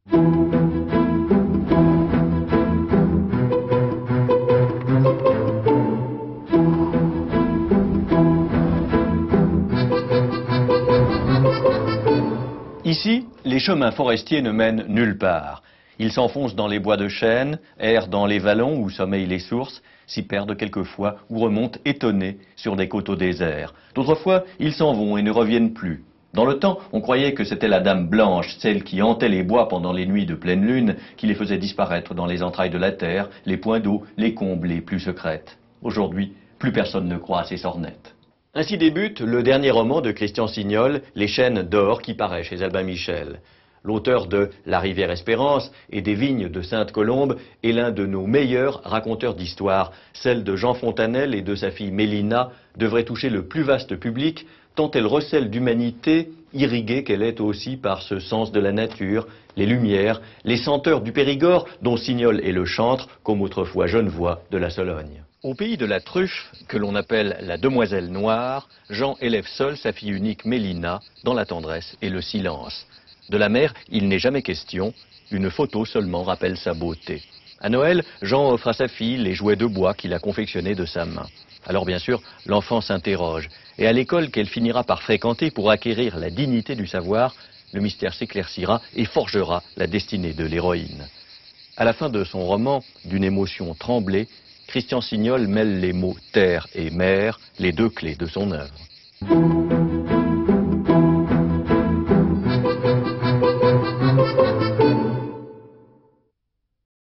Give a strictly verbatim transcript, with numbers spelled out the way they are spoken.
Ici, les chemins forestiers ne mènent nulle part. Ils s'enfoncent dans les bois de chêne, errent dans les vallons où sommeillent les sources, s'y perdent quelquefois ou remontent étonnés sur des coteaux déserts. D'autres fois, ils s'en vont et ne reviennent plus. Dans le temps, on croyait que c'était la Dame Blanche, celle qui hantait les bois pendant les nuits de pleine lune, qui les faisait disparaître dans les entrailles de la terre, les points d'eau, les combes les plus secrètes. Aujourd'hui, plus personne ne croit à ces sornettes. Ainsi débute le dernier roman de Christian Signol, Les Chênes d'or, qui paraît chez Albin Michel. L'auteur de La Rivière Espérance et des Vignes de Sainte-Colombe est l'un de nos meilleurs raconteurs d'histoire. Celle de Jean Fontanelle et de sa fille Mélina devrait toucher le plus vaste public, tant elle recèle d'humanité, irriguée qu'elle est aussi par ce sens de la nature, les lumières, les senteurs du Périgord, dont Signol est le chantre, comme autrefois Genevois de la Sologne. Au pays de la truffe, que l'on appelle la demoiselle noire, Jean élève seul sa fille unique Mélina, dans la tendresse et le silence. De la mère, il n'est jamais question, une photo seulement rappelle sa beauté. À Noël, Jean offre à sa fille les jouets de bois qu'il a confectionnés de sa main. Alors bien sûr, l'enfant s'interroge, et à l'école qu'elle finira par fréquenter pour acquérir la dignité du savoir, le mystère s'éclaircira et forgera la destinée de l'héroïne. À la fin de son roman, d'une émotion tremblée, Christian Signol mêle les mots terre et mer, les deux clés de son œuvre.